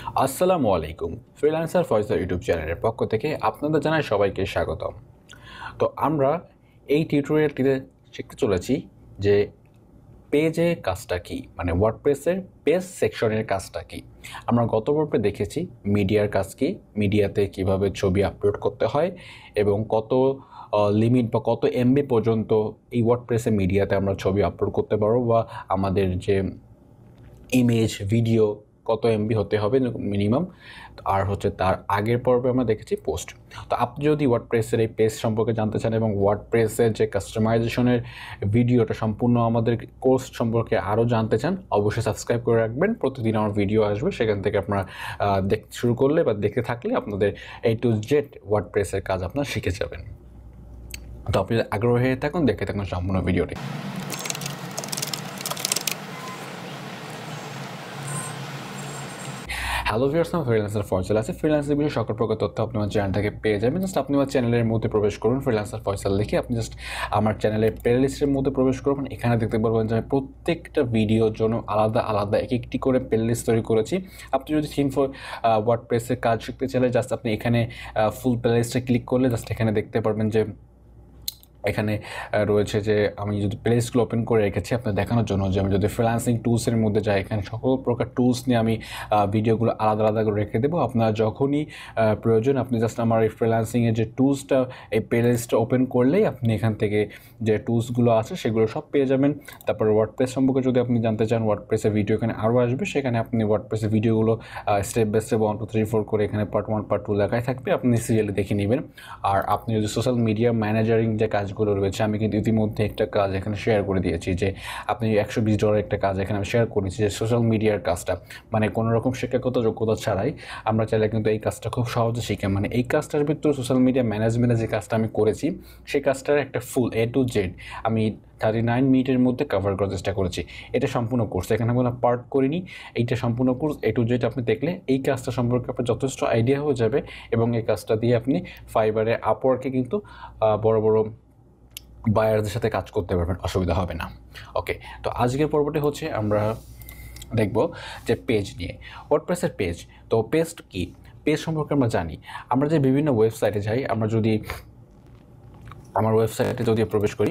আসসালামু আলাইকুম। Freelancer Faisal YouTube চ্যানেলের পক্ষ থেকে আপনাদের জানাই সবাইকে স্বাগতম। তো আমরা এই টিউটোরিয়ালটিতে শিখতে চলেছি যে পেজে কাজটা কী, মানে ওয়ার্ডপ্রেসের পেজ সেকশনের কাজটা কী। আমরা গত পর্বে দেখেছি মিডিয়ার কাজ কী, মিডিয়াতে কিভাবে ছবি আপলোড করতে হয় এবং কত লিমিট বা কত এমবি পর্যন্ত এই ওয়ার্ডপ্রেসে মিডিয়াতে আমরা ছবি আপলোড করতে পারবো, বা আমাদের যে ইমেজ ভিডিও কত এমবি হতে হবে মিনিমাম। আর হচ্ছে তার আগের পর্বে আমরা দেখেছি পোস্ট। তো আপনি যদি ওয়ার্ডপ্রেসের এই পেজ সম্পর্কে জানতে চান এবং ওয়ার্ডপ্রেসের যে কাস্টমাইজেশনের ভিডিওটা সম্পূর্ণ আমাদের কোর্স সম্পর্কে আরও জানতে চান, অবশ্যই সাবস্ক্রাইব করে রাখবেন। প্রতিদিন আমার ভিডিও আসবে, সেখান থেকে আপনারা দেখতে শুরু করলে বা দেখতে থাকলে আপনাদের A to Z ওয়ার্ডপ্রেসের কাজ আপনারা শিখে যাবেন। তো আপনি আগ্রহী হয়ে থাকুন, দেখে থাকুন সম্পূর্ণ ভিডিওটি। হ্যালো ভিউয়ার্স, আমি ফ্রিল্যান্সার ফয়সাল আছি। ফ্রিল্যান্সের বিষয়ে সকল প্রকার তথ্য আপনি আমার চ্যানেল থেকে পেয়ে যাবেন। জাস্ট আপনি আমার চ্যানেলের মধ্যে প্রবেশ করুন, ফ্রিল্যান্সার ফয়সাল লিখে আপনি জাস্ট আমার চ্যানেলের প্লেলিস্টের মধ্যে প্রবেশ করবেন। এখানে দেখতে পারবেন যে আমি প্রত্যেকটা ভিডিওর জন্য আলাদা আলাদা একটি করে প্লেলিস্ট তৈরি করেছি। আপনি যদি থিম ফর ওয়ার্ডপ্রেসের কাজ শিখতে চাইলে জাস্ট আপনি এখানে ফুল প্লেলিস্টে ক্লিক করলে জাস্ট এখানে দেখতে পারবেন যে এখানে রয়েছে যে আমি যদি প্লেলিস্টগুলো ওপেন করে রেখেছি আপনার দেখানোর জন্য, যে আমি যদি ফ্রিল্যান্সিং টুলসের মধ্যে যাই, এখানে সকল প্রকার টুলস নিয়ে আমি ভিডিওগুলো আলাদা আলাদা করে রেখে দেবো। আপনার যখনই প্রয়োজন আপনি জাস্ট আমার এই ফ্রিল্যান্সিংয়ের যে টুলসটা, এই প্লেলিস্টটা ওপেন করলেই আপনি এখান থেকে যে টুলসগুলো আছে সেগুলো সব পেয়ে যাবেন। তারপর ওয়ার্ডপ্রেস সম্পর্কে যদি আপনি জানতে চান, ওয়ার্ডপ্রেসের ভিডিও এখানে আরও আসবে, সেখানে আপনি ওয়ার্ডপ্রেসের ভিডিওগুলো স্টেপ বাই স্টেপ 1 2 3 4 করে এখানে পার্ট 1 পার্ট 2 লেখাই থাকবে, আপনি সিরিয়ালি দেখে নেবেন। আর আপনি যদি সোশ্যাল মিডিয়া ম্যানেজারিং যে কাজগুলো রয়েছে, আমি কিন্তু ইতিমধ্যে একটা কাজ এখানে শেয়ার করে দিয়েছি, যে আপনি $120 একটা কাজ এখানে আমি শেয়ার করেছি, যে সোশ্যাল মিডিয়ার কাজটা, মানে কোনো রকম শিক্ষাগত যোগ্যতা ছাড়াই আমরা চাইলে কিন্তু এই কাজটা খুব সহজে শিখে, মানে এই কাজটার ভিতরে সোশ্যাল মিডিয়া ম্যানেজমেন্টের যে কাজটা আমি করেছি সেই কাজটার একটা ফুল A to Z আমি 39 মিনিটের মধ্যে কভার করার চেষ্টা করেছি। এটা সম্পূর্ণ কোর্স, এখানে কোনো পার্ট করিনি, এইটা সম্পূর্ণ কোর্স A to Z আপনি দেখলে এই কাজটা সম্পর্কে আপনার যথেষ্ট আইডিয়া হয়ে যাবে, এবং এই কাজটা দিয়ে আপনি ফাইবারে, আপওয়ার্কে কিন্তু বড় বড় বায়ারদের সাথে কাজ করতে পারবেন, অসুবিধা হবে না। ওকে, তো আজকের পর্বটি হচ্ছে আমরা দেখব যে পেজ নিয়ে, ওয়ার্ডপ্রেসের পেজ। তো পেজ কি, পেজ সম্পর্কে আমরা জানি, আমরা যে বিভিন্ন ওয়েবসাইটে যাই, আমরা যদি আমার ওয়েবসাইটে যদি প্রবেশ করি,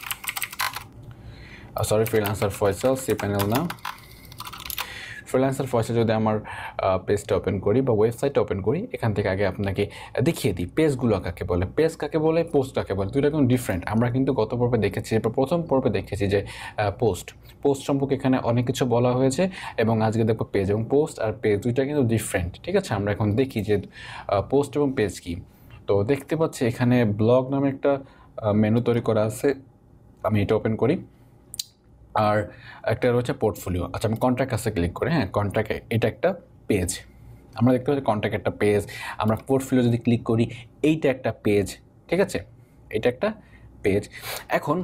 ফ্রিল্যান্সার ফয়সাল সি প্যানেল না, ফ্রিল্যান্সার ফয়সাল যদি আমার পেজটা ওপেন করি বা ওয়েবসাইটটা ওপেন করি, এখান থেকে আগে আপনাকে দেখিয়ে দিই পেজগুলো কাকে বলে, পেজ কাকে বলে, পোস্ট কাকে বলে, দুইটা কিন্তু ডিফারেন্ট। আমরা কিন্তু গত পর্বে দেখেছি, প্রথম পর্বে দেখেছি যে পোস্ট সম্পর্কে এখানে অনেক কিছু বলা হয়েছে, এবং আজকে দেখো পেজ এবং পোস্ট আর পেজ দুইটা কিন্তু ডিফারেন্ট। ঠিক আছে, আমরা এখন দেখি যে পোস্ট এবং পেজ কি। তো দেখতে পাচ্ছি এখানে ব্লগ নামে একটা মেনু তৈরি করা আছে, আমি এটা ওপেন করি। আর একটা রয়েছে পোর্টফোলিও। আচ্ছা, আমি কন্ট্যাক্ট কাছে ক্লিক করি। হ্যাঁ, কন্ট্যাক্টে এটা একটা পেজ, আমরা দেখতে পাচ্ছি কন্ট্যাক্ট একটা পেজ। আমরা পোর্টফোলিও যদি ক্লিক করি, এইটা একটা পেজ। ঠিক আছে, এটা একটা পেজ। এখন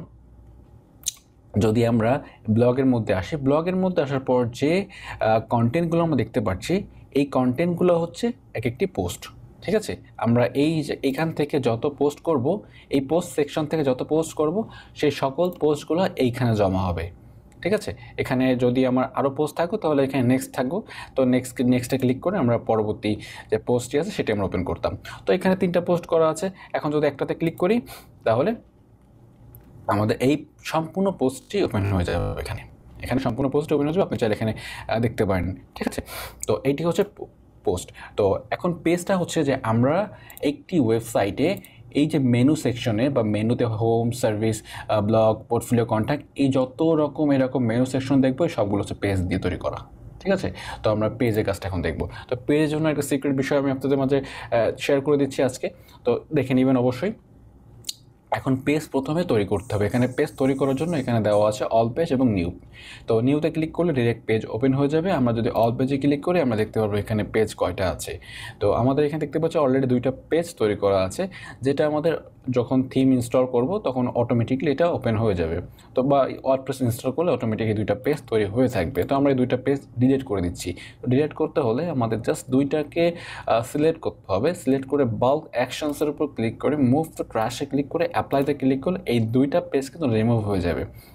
যদি আমরা ব্লগের মধ্যে আসি, ব্লগের মধ্যে আসার পর যে কন্টেন্টগুলো আমরা দেখতে পাচ্ছি, এই কন্টেন্টগুলো হচ্ছে এক একটি পোস্ট। ঠিক আছে, আমরা এইখান থেকে যত পোস্ট করব, এই পোস্ট সেকশন থেকে যত পোস্ট করব, সেই সকল পোস্টগুলো এইখানে জমা হবে। ঠিক আছে, এখানে যদি আমার আরও পোস্ট থাকো তাহলে এখানে নেক্সট থাকবো, তো নেক্সটে ক্লিক করে আমরা পরবর্তী যে পোস্টটি আছে সেটা আমরা ওপেন করতাম। তো এখানে 3টা পোস্ট করা আছে, এখন যদি একটাতে ক্লিক করি তাহলে আমাদের এই সম্পূর্ণ পোস্টটি ওপেন হয়ে যাবে। এখানে সম্পূর্ণ পোস্ট ওপেন হয়ে যাবে, আপনি চাইলে এখানে দেখতে পারেন। ঠিক আছে, তো এইটি হচ্ছে পোস্ট। তো এখন পেজটা হচ্ছে যে আমরা একটি ওয়েবসাইটে এই যে মেনু সেকশনে বা মেনুতে home, service, blog, portfolio, contact, এই যত রকম এরকম মেনু সেকশন দেখবো, সবগুলো হচ্ছে পেজ দিয়ে তৈরি করা। ঠিক আছে, তো আমরা পেজের কাজটা এখন দেখবো। তো পেজের জন্য একটা সিক্রেট বিষয় আমি আপনাদের মাঝে শেয়ার করে দিচ্ছি আজকে, তো দেখে নেবেন অবশ্যই। এখন পেজ প্রথমে তৈরি করতে হবে। এখানে পেজ তৈরি করার জন্য এখানে দেওয়া আছে অল পেজ এবং নিউ। তো নিউতে ক্লিক করলে ডিরেক্ট পেজ ওপেন হয়ে যাবে। আমরা যদি অল পেজে ক্লিক করি আমরা দেখতে পারবো এখানে পেজ কয়টা আছে। তো আমাদের এখানে দেখতে পাচ্ছি অলরেডি 2টা পেজ তৈরি করা আছে, যেটা আমাদের যখন থিম ইনস্টল করব তখন অটোমেটিকলি এটা ওপেন হয়ে যাবে। তো বা ওয়ার্ডপ্রেস ইনস্টল করলে অটোমেটিকলি 2টা পেজ তৈরি হয়ে থাকবে। তো আমরা এই 2টা পেজ ডিলিট করে দিচ্ছি। ডিলিট করতে হলে আমাদের জাস্ট 2টাকে সিলেক্ট করতে হবে। সিলেক্ট করে বাল্ক অ্যাকশনসের উপর ক্লিক করে মুভ টু ট্র্যাশে ক্লিক করে অ্যাপ্লাইতে ক্লিক করলে এই 2টা পেজ কিন্তু রিমুভ হয়ে যাবে।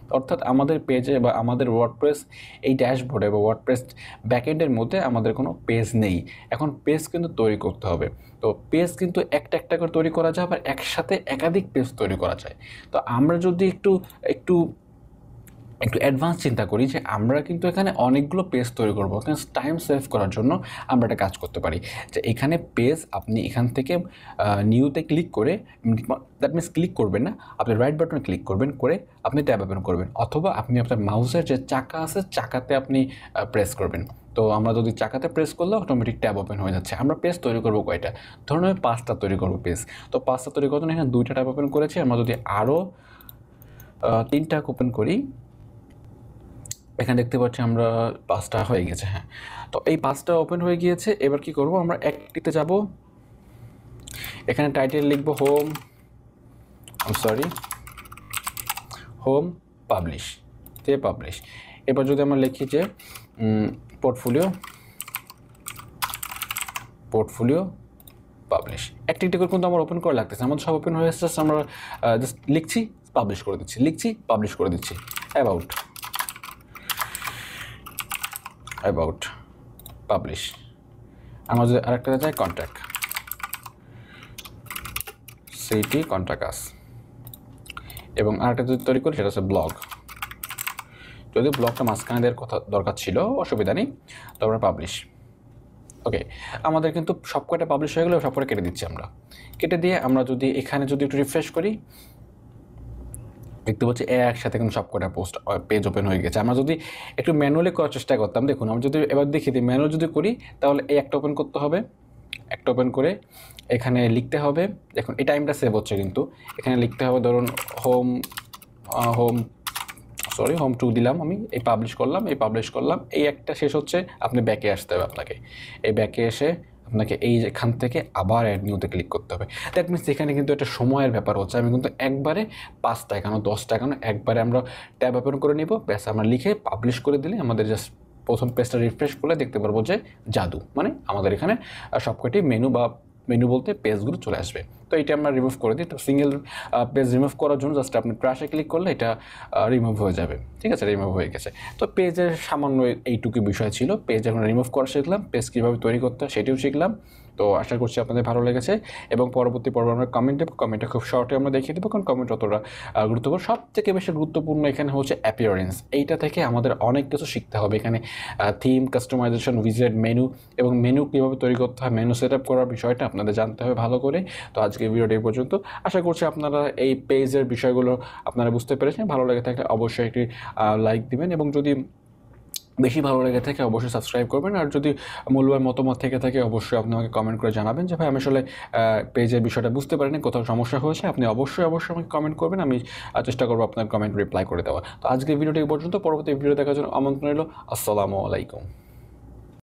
অর্থাৎ আমাদের পেজে বা আমাদের ওয়ার্ডপ্রেস এই ড্যাশবোর্ডে বা ওয়ার্ডপ্রেস ব্যাকএন্ডের মধ্যে আমাদের কোনো পেজ নেই। এখন পেজ কিন্তু তৈরি করতে হবে। তো পেজ কিন্তু একটা একটা করে তৈরি করা যায়, আবার একসাথে একাধিক পেজ তৈরি করা যায়। তো আমরা যদি একটু একটু একটু অ্যাডভান্স চিন্তা করি যে আমরা কিন্তু এখানে অনেকগুলো পেজ তৈরি করবো, এখানে টাইম সেভ করার জন্য আমরা একটা কাজ করতে পারি যে এখানে পেজ আপনি এখান থেকে নিউতে ক্লিক করে, দ্যাট মিনস ক্লিক করবেন না, আপনি রাইট বাটনে ক্লিক করবেন, করে আপনি ট্যাব ওপেন করবেন, অথবা আপনি আপনার মাউসের যে চাকা আছে চাকাতে আপনি প্রেস করবেন। তো আমরা যদি চাকাতে প্রেস করলে অটোমেটিক ট্যাব ওপেন হয়ে যাচ্ছে। আমরা পেজ তৈরি করবো কয়টা? ধরুন আমি 5টা তৈরি করবো পেজ। তো 5টা তৈরি করার জন্য এখানে 2টা ট্যাব ওপেন করেছি। আমরা যদি আরও 3টা ওপেন করি, এখানে দেখতে পাচ্ছি আমরা 5টা হয়ে গেছে। হ্যাঁ, তো এই 5টা ওপেন হয়ে গিয়েছে। এবার কি করব, আমরা একটিতে যাব, এখানে টাইটেল লিখব হোম পাবলিশ, পাবলিশ। এবার যদি আমরা লিখি যে পোর্টফোলিও পাবলিশ, একটি করে কিন্তু আমার ওপেন করা লাগতেছে, আমাদের সব ওপেন হয়ে এসেছে। আমরা জাস্ট লিখছি, পাবলিশ করে দিচ্ছি, লিখছি, পাবলিশ করে দিচ্ছি। About publish. আমরা যদি আরেকটা যাই কন্ট্যাক্ট সিটি কন্ট্যাক্ট আস, এবং আরেকটা যদি তৈরি করি সেটা হচ্ছে ব্লগ। যদি ব্লগটা মাঝখানে দেওয়ার কথা দরকার ছিল, অসুবিধা নেই, তো আমরা পাবলিশ। ওকে, আমাদের কিন্তু সব কয়টা পাবলিশ হয়ে গেলে সব কটা কেটে দিচ্ছি আমরা। কেটে দিয়ে আমরা যদি এখানে যদি একটু রিফ্রেশ করি, দেখতে পাচ্ছি একসাথে কিন্তু সব কটা পেজ ওপেন হয়ে গেছে। আমরা যদি একটু ম্যানুয়ালি করার চেষ্টা করতাম, দেখুন আমরা যদি এবার দেখিয়ে দিই, ম্যানুয়াল যদি করি তাহলে এই একটা ওপেন করতে হবে, একটা ওপেন করে এখানে লিখতে হবে। দেখুন এই টাইমটা সেভ হচ্ছে, কিন্তু এখানে লিখতে হবে ধরুন হোম 2 দিলাম, আমি এই পাবলিশ করলাম, এই একটা শেষ হচ্ছে, আপনি ব্যাকে আসতে হবে, আপনাকে এই ব্যাকে এসে আপনাকে এই এখান থেকে আবার অ্যাড নিউতে ক্লিক করতে হবে। দ্যাট মিনস এখানে কিন্তু একটা সময়ের ব্যাপার হচ্ছে। আমি কিন্তু একবারে 5টা কেন 10টা কেন একবারে আমরা ট্যাব ওপেন করে নিব, ব্যাস আমরা লিখে পাবলিশ করে দিলে আমাদের জাস্ট প্রথম পেজটা রিফ্রেশ করলে দেখতে পারবো যে জাদু, মানে আমাদের এখানে সবকটি মেনু বলতে পেজগুলো চলে আসবে। তো এটা আমরা রিমুভ করে দিই। তো সিঙ্গেল পেজ রিমুভ করার জন্য জাস্ট আপনি ট্র্যাশে ক্লিক করলে এটা রিমুভ হয়ে যাবে। ঠিক আছে, রিমুভ হয়ে গেছে। তো পেজের সামান্য এইটুকু বিষয় ছিল, পেজ এখন রিমুভ করা শিখলাম, পেজ কীভাবে তৈরি করতে হয় সেটিও শিখলাম। তো আশা করছি আপনাদের ভালো লেগেছে, এবং পরবর্তী পর্ব আমরা কমেন্টটা খুব শর্টে আমরা দেখিয়ে দেবো, কারণ কমেন্ট অতটা গুরুত্বপূর্ণ। সবথেকে বেশি গুরুত্বপূর্ণ এখানে হচ্ছে অ্যাপিয়ারেন্স। এইটা থেকে আমাদের অনেক কিছু শিখতে হবে। এখানে থিম, কাস্টমাইজেশন, উইজেট, মেনু, এবং মেনু কীভাবে তৈরি করতে হয়, মেনু সেট আপ করার বিষয়টা আপনাদের জানতে হবে ভালো করে। তো আজকে ভিডিওটা এই পর্যন্ত। আশা করছি আপনারা এই পেজের বিষয়গুলো আপনারা বুঝতে পেরেছেন। ভালো লেগে থাকলে অবশ্যই একটি লাইক দিবেন, এবং যদি বেশি ভালো লেগে থাকে অবশ্যই সাবস্ক্রাইব করবেন। আর যদি মূল্যবান মতামত থেকে থাকে অবশ্যই আপনি আমাকে কমেন্ট করে জানাবেন যে ভাই আমি আসলে পেজের বিষয়টা বুঝতে পারিনি, কোথাও সমস্যা হয়েছে। আপনি অবশ্যই আমাকে কমেন্ট করবেন, আমি চেষ্টা করবো আপনার কমেন্ট রিপ্লাই করে দেওয়া। তো আজকে ভিডিওটি এই পর্যন্ত, পরবর্তী ভিডিও দেখার জন্য আমন্ত্রণ রইল। আসসালামু আলাইকুম।